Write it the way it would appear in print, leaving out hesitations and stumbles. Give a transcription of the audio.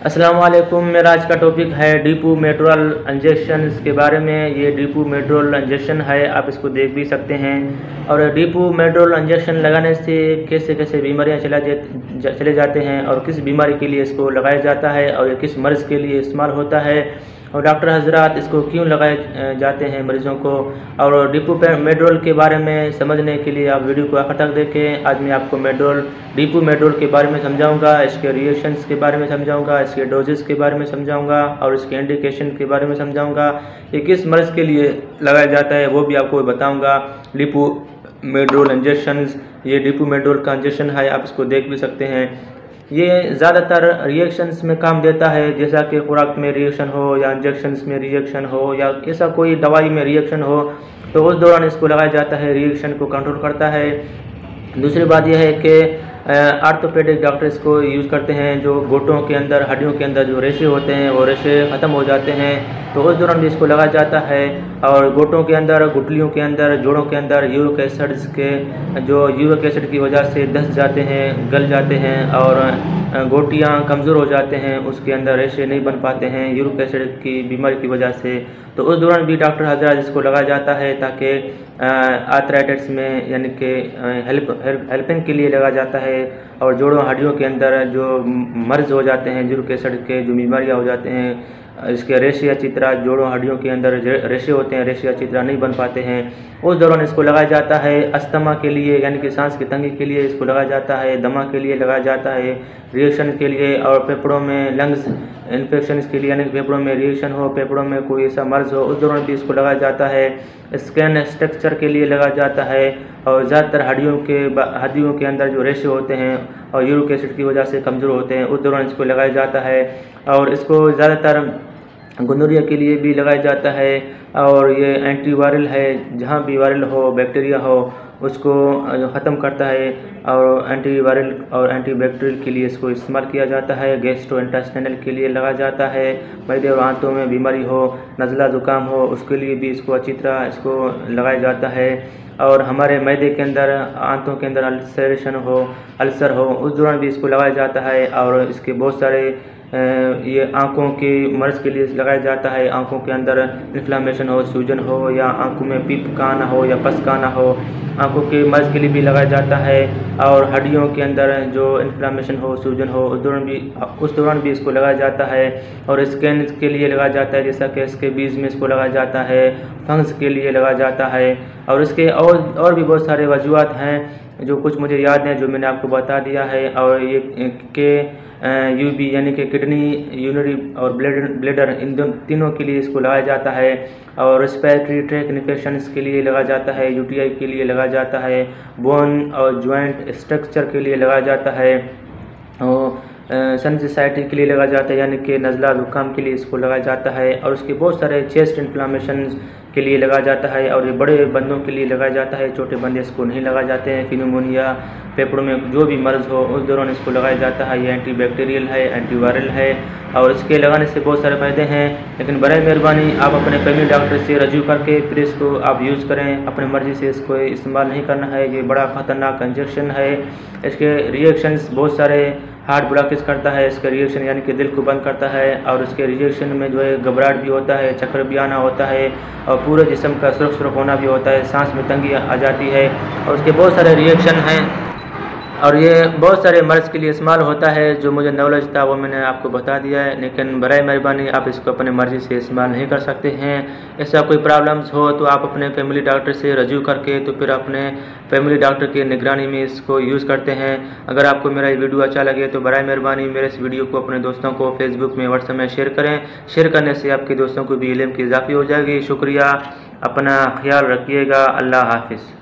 अस्सलाम वालेकुम। मेरा आज का टॉपिक है डीपू मेड्रोल इंजेक्शन के बारे में। ये डीपू मेड्रोल इंजेक्शन है, आप इसको देख भी सकते हैं। और डीपू मेड्रोल इंजेक्शन लगाने से कैसे कैसे बीमारियां चले जाते हैं और किस बीमारी के लिए इसको लगाया जाता है और ये किस मर्ज़ के लिए इस्तेमाल होता है और डॉक्टर हजरात इसको क्यों लगाए जाते हैं मरीज़ों को। और डीपू मेड्रोल के बारे में समझने के लिए आप वीडियो को आखिर तक देखें। आज मैं आपको डीपू मेड्रोल के बारे में समझाऊंगा, इसके रिएक्शंस के बारे में समझाऊंगा, इसके डोजेस के बारे में समझाऊंगा और इसके इंडिकेशन के बारे में समझाऊंगा। ये किस मर्ज़ के लिए लगाया जाता है वो भी आपको बताऊँगा। डीपू मेड्रोल इंजेक्शन, ये डीपू मेड्रोल का इंजेक्शन है, आप इसको देख भी सकते हैं। ये ज़्यादातर रिएक्शंस में काम देता है, जैसा कि खुराक में रिएक्शन हो या इंजेक्शंस में रिएक्शन हो या ऐसा कोई दवाई में रिएक्शन हो तो उस दौरान इसको लगाया जाता है, रिएक्शन को कंट्रोल करता है। दूसरी बात यह है कि आर्थोपेडिक डॉक्टर इसको यूज़ करते हैं। जो घुटनों के अंदर, हड्डियों के अंदर जो रेशे होते हैं वो रेशे ख़त्म हो जाते हैं तो उस दौरान भी इसको लगाया जाता है। और घुटनों के अंदर, गुठलियों के अंदर, जोड़ों के अंदर यूरिक एसिड्स के जो यूरिक एसिड की वजह से धंस जाते हैं, गल जाते हैं और गोटियाँ कमज़ोर हो जाते हैं, उसके अंदर रेशे नहीं बन पाते हैं यूरिक एसिड की बीमारी की वजह से, तो उस दौरान भी डॉक्टर हजरात इसको लगाया जाता है ताकि आर्थराइटिस में यानी कि हेल्पिंग के लिए लगाया जाता है। और जोड़ों हड्डियों के अंदर जो मर्ज़ हो जाते हैं, यूरिक एसिड के जो बीमारियाँ हो जाते हैं, इसके रेशे या चित्रा, जोड़ों हड्डियों के अंदर रेशे होते हैं, रेशे या चित्रा नहीं बन पाते हैं, उस दौरान इसको लगाया जाता है। अस्थमा के लिए यानी कि सांस की तंगी के लिए इसको लगाया जाता है, दमा के लिए लगाया जाता है, रिएक्शन के लिए और फेफड़ों में लंग्स इन्फेक्शन के लिए यानी कि फेफड़ों में रिएक्शन हो, फेफड़ों में कोई ऐसा मर्ज़ हो, उस दौरान भी इसको लगाया जाता है। स्किन स्ट्रक्चर के लिए लगाया जाता है और ज़्यादातर हड्डियों के अंदर जो रेशे होते हैं और यूरिक एसिड की वजह से कमज़ोर होते हैं, उस दौरान इसको लगाया जाता है। और इसको ज़्यादातर गोनोरिया के लिए भी लगाया जाता है और ये एंटीवायरल है, जहाँ भी वायरल हो, बैक्टीरिया हो उसको ख़त्म करता है और एंटीवायरल और एंटीबैक्टीरियल के लिए इसको इस्तेमाल किया जाता है। गैस्ट्रोइंटेस्टाइनल के लिए लगाया जाता है। मैदे और आंतों में बीमारी हो, नज़ला ज़ुकाम हो, उसके लिए भी इसको अच्छी तरह इसको लगाया जाता है। और हमारे मैदे के अंदर, आंतों के अंदर अल्सर हो, उस दौरान भी इसको लगाया जाता है। और इसके बहुत सारे ये आँखों के मर्ज़ के लिए लगाया जाता है। आँखों के अंदर इन्फ्लामेशन हो, सूजन हो या आँखों में पीप का आना हो या पस का आना हो, आँखों के मर्ज़ के लिए भी लगाया जाता है। और हड्डियों के अंदर जो इन्फ्लामेशन हो, सूजन हो, उस दौरान भी इसको लगाया जाता है। और स्किन के लिए लगाया जाता है, जैसा कि इसके बीज में इसको लगाया जाता है, फंगस के लिए लगाया जाता है। और इसके और भी बहुत सारे वजूहात हैं जो कुछ मुझे याद हैं, जो मैंने आपको बता दिया है। और ये के यूबी यानी कि किडनी, यूरिनरी और ब्लैडर, इन तीनों के लिए इसको लगाया जाता है। और रेस्पिरेटरी ट्रैक इन्फेक्शंस के लिए लगाया जाता है, यूटीआई के लिए लगाया जाता है, बोन और जॉइंट स्ट्रक्चर के लिए लगाया जाता है और साइनसाइटिस के लिए लगाया जाता है यानी कि नज़ला ज़ुकाम के लिए इसको लगाया जाता है। और उसके बहुत सारे चेस्ट इन्फ्लामेशन के लिए लगाया जाता है। और ये बड़े बंदों के लिए लगाया जाता है, छोटे बंदे इसको नहीं लगाए जाते हैं। निमोनिया, फेफड़ों में जो भी मर्ज़ हो उस दौरान इसको लगाया जाता है। ये एंटीबैक्टीरियल है, एंटीवायरल है और इसके लगाने से बहुत सारे फ़ायदे हैं। लेकिन बराए मेहरबानी आप अपने फैमिली डॉक्टर से रजू करके फिर इसको आप यूज़ करें। अपने मर्ज़ी से इसको इस्तेमाल नहीं करना है। ये बड़ा ख़तरनाक इंजेक्शन है। इसके रिएक्शंस बहुत सारे, हार्ट ब्लॉकेज करता है इसका रिएक्शन यानी कि दिल को बंद करता है। और इसके रिएक्शन में जो है घबराहट भी होता है, चक्कर भी आना होता है और पूरे जिस्म का सुरख होना भी होता है, सांस में तंगी आ जाती है और उसके बहुत सारे रिएक्शन हैं। और ये बहुत सारे मर्ज़ के लिए इस्तेमाल होता है। जो मुझे नॉलेज था वो मैंने आपको बता दिया है, लेकिन बराए मेहरबानी आप इसको अपने मर्ज़ी से इस्तेमाल नहीं कर सकते हैं। ऐसा कोई प्रॉब्लम्स हो तो आप अपने फैमिली डॉक्टर से रजू करके तो फिर अपने फैमिली डॉक्टर की निगरानी में इसको यूज़ करते हैं। अगर आपको मेरा ये वीडियो अच्छा लगे तो बराए मेहरबानी मेरे इस वीडियो को अपने दोस्तों को फेसबुक में, व्हाट्सएप में शेयर करें। शेयर करने से आपके दोस्तों को भी इल्म की इजाफ़ी हो जाएगी। शुक्रिया, अपना ख्याल रखिएगा। अल्लाह हाफिज़।